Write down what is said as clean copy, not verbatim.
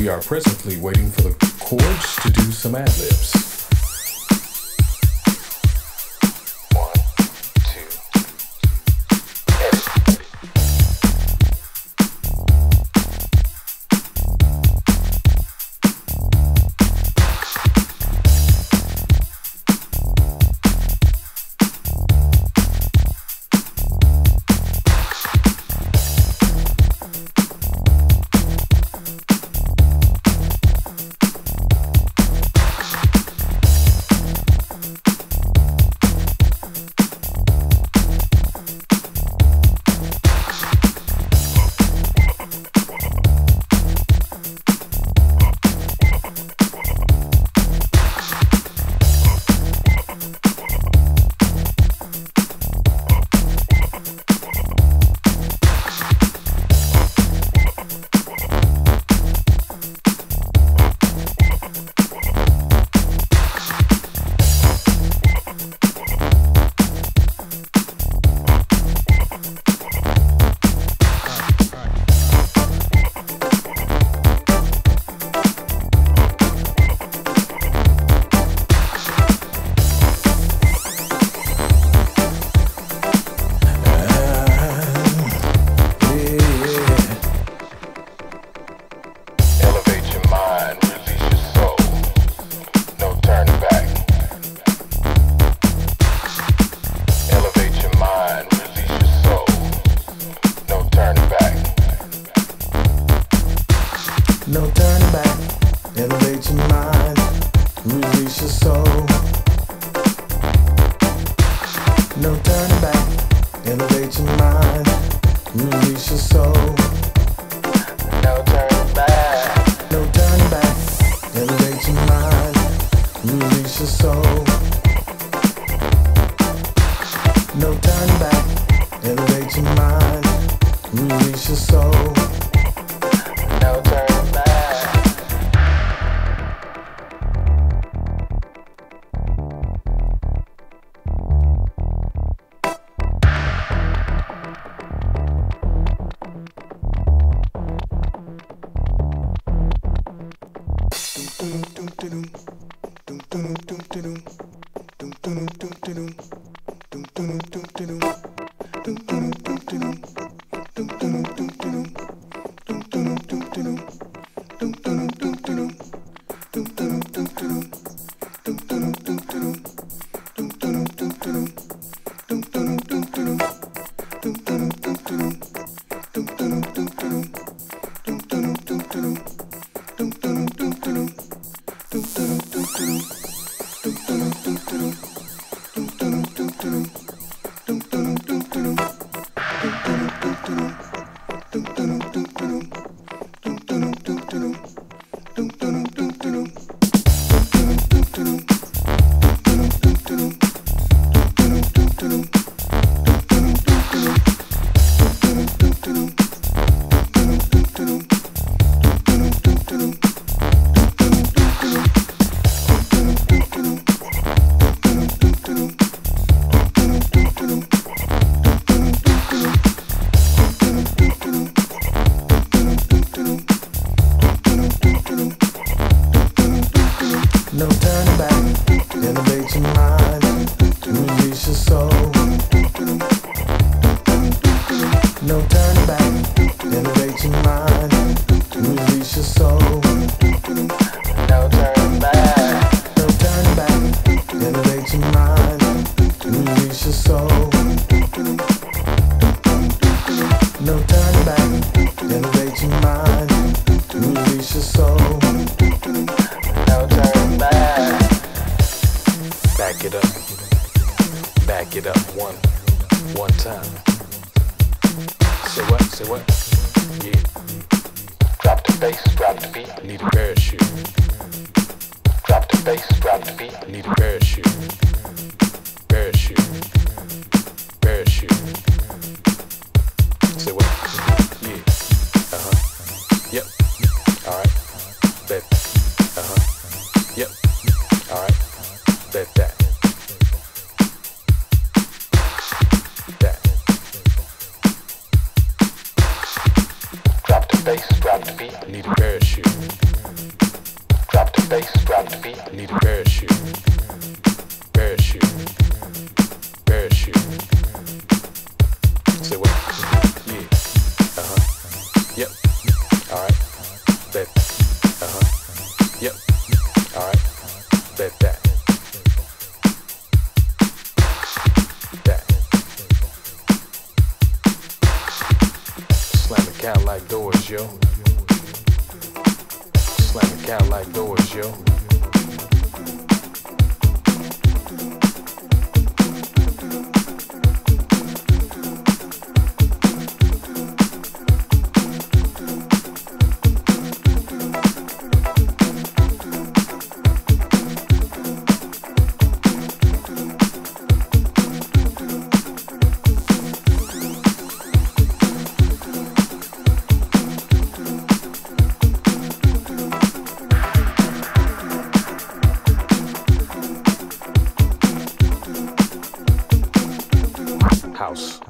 We are presently waiting for the chords to do some ad-libs. No turning back, elevate your mind, release your soul. No turning back, elevate your mind, release your soul. No turning back, no turning back, elevate your mind, release your soul. No turning back, elevate your mind, release your soul. No turning back. No turning back, elevate your mind, release your soul. No turning back, elevate your mind, release your soul. No turning back, no turning back, elevate your mind, release your soul. No turning back, elevate your mind, release your soul. No turning back. Back it up, one time. Say what, yeah. Drop the bass, drop the beat, need a parachute. Drop the bass, drop the beat, need a parachute. Parachute. Say what, yeah, yep, alright, bet, yep, alright, bet that. Drop the bass, drop the beat, need a parachute. cat like doors, yo. Slam the cat like doors, yo. House.